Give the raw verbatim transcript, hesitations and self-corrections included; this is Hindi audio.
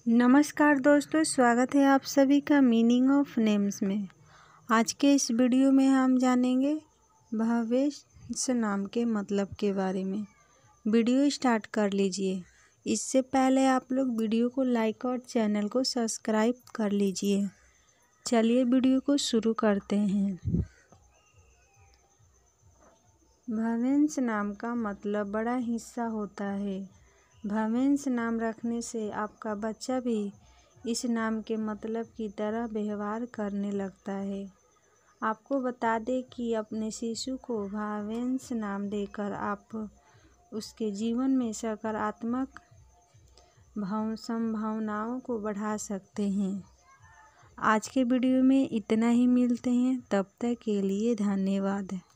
नमस्कार दोस्तों, स्वागत है आप सभी का मीनिंग ऑफ नेम्स में। आज के इस वीडियो में हम जानेंगे भवेश नाम के मतलब के बारे में। वीडियो स्टार्ट कर लीजिए। इससे पहले आप लोग वीडियो को लाइक और चैनल को सब्सक्राइब कर लीजिए। चलिए वीडियो को शुरू करते हैं। भवेश नाम का मतलब बड़ा हिस्सा होता है। भवेश नाम रखने से आपका बच्चा भी इस नाम के मतलब की तरह व्यवहार करने लगता है। आपको बता दें कि अपने शिशु को भवेश नाम देकर आप उसके जीवन में सकारात्मक भाव संभावनाओं को बढ़ा सकते हैं। आज के वीडियो में इतना ही, मिलते हैं, तब तक के लिए धन्यवाद।